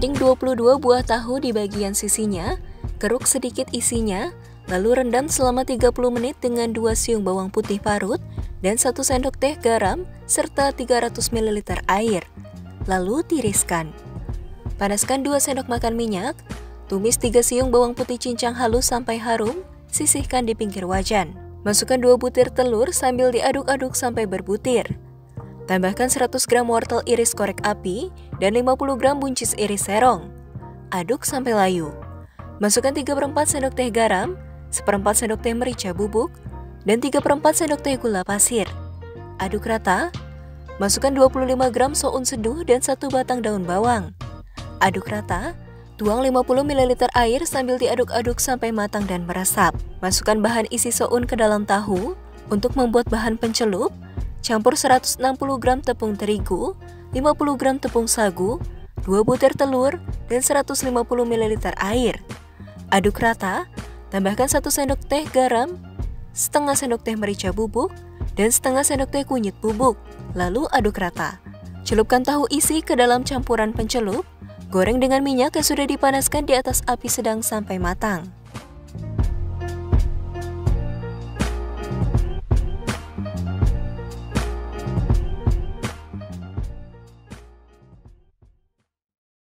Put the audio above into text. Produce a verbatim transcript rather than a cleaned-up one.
Gunting dua puluh dua buah tahu di bagian sisinya, keruk sedikit isinya, lalu rendam selama tiga puluh menit dengan dua siung bawang putih parut dan satu sendok teh garam serta tiga ratus mililiter air. Lalu tiriskan. Panaskan dua sendok makan minyak, tumis tiga siung bawang putih cincang halus sampai harum, sisihkan di pinggir wajan. Masukkan dua butir telur sambil diaduk-aduk sampai berbutir. Tambahkan seratus gram wortel iris korek api dan lima puluh gram buncis iris serong. Aduk sampai layu. Masukkan tiga per empat sendok teh garam, seperempat sendok teh merica bubuk, dan tiga per empat sendok teh gula pasir. Aduk rata. Masukkan dua puluh lima gram soun seduh dan satu batang daun bawang. Aduk rata. Tuang lima puluh mililiter air sambil diaduk-aduk sampai matang dan meresap. Masukkan bahan isi soun ke dalam tahu. Untuk membuat bahan pencelup, campur seratus enam puluh gram tepung terigu, lima puluh gram tepung sagu, dua butir telur, dan seratus lima puluh mililiter air. Aduk rata, tambahkan satu sendok teh garam, setengah sendok teh merica bubuk, dan setengah sendok teh kunyit bubuk. Lalu aduk rata. Celupkan tahu isi ke dalam campuran pencelup, goreng dengan minyak yang sudah dipanaskan di atas api sedang sampai matang.